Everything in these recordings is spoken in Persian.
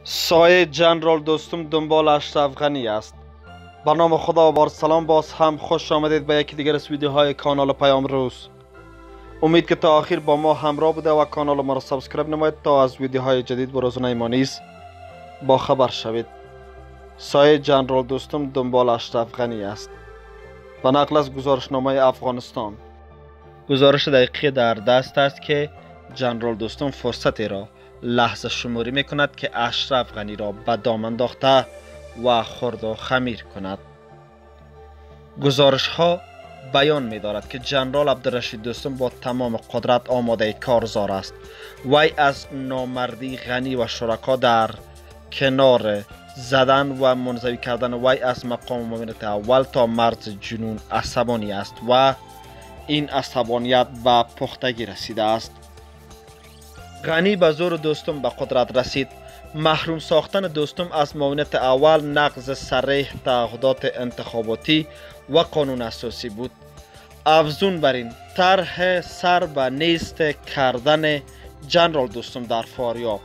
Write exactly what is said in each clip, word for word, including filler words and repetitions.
سایه جنرال دوستم دنبال اشرف غنی است. با نام خدا و بار سلام، باز هم خوش آمدید به یکی دیگر از ویدیوهای کانال پیام روز. امید که تا آخر با ما همراه بوده و کانال ما را سابسکرایب نمایید تا از ویدیوهای جدید و روزانه ما نیز با خبر شوید. سایه جنرال دوستم دنبال اشرف غنی است. به نقل از گزارشنامه افغانستان، گزارش دقیقی در دست است که جنرال دوستم فرصتی را لحظه شماری می کند که اشرف غنی را به دام انداخته و خرد و خمیر کند. گزارش ها بیان می دارد که جنرال عبدالرشید دوستم با تمام قدرت آماده کارزار است. وی از نامردی غنی و شرکا در کنار زدن و منزوی کردن وی از مقام معاونت اول تا مرز جنون عصبانی است و این عصبانیت به پختگی رسیده است. غنی به زور دوستم به قدرت رسید. محروم ساختن دوستم از معاونت اول نقض صریح تعهدات انتخاباتی و قانون اساسی بود. افزون بر این، طرح سر به نیست کردن جنرال دوستم در فاریاب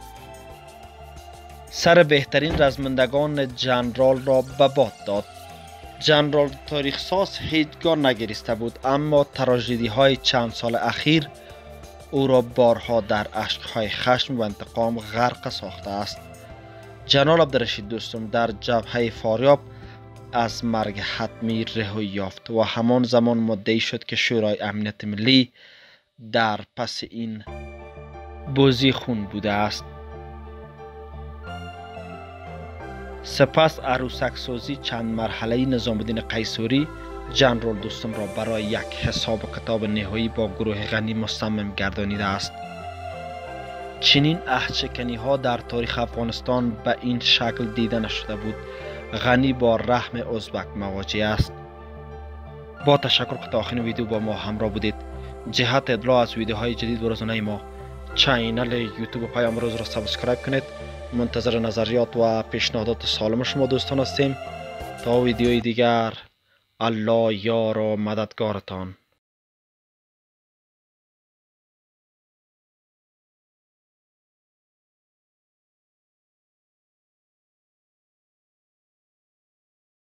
سر بهترین رزمندگان جنرال را به باد داد. جنرال تاریخ ساز هیچگاه نگریسته بود، اما تراژدی های چند سال اخیر او را بارها در اشکهای خشم و انتقام غرق ساخته است. جنرال عبدالرشید دوستم در جبهه فاریاب از مرگ حتمی رهایی یافت و همان زمان مدعی شد که شورای امنیت ملی در پس این بازی خون بوده است. سپس عروسک سازی چند مرحله نظام الدین قیصری جنرال دوستم را برای یک حساب و کتاب نهایی با گروه غنی مصمم گردانیده است. چنین عهدشکنی ها در تاریخ افغانستان به این شکل دیده نشده بود. غنی با رحم ازبک مواجه است. با تشکر که تا آخر ویدیو با ما همراه بودید. جهت اطلاع از ویدیوهای جدید و روزانه ما چینل یوتیوب پیام روز را سابسکرایب کنید. منتظر نظریات و پیشنهادات سالم شما دوستان هستیم. تا ویدیوی دیگر، الله یار و مددگارتان.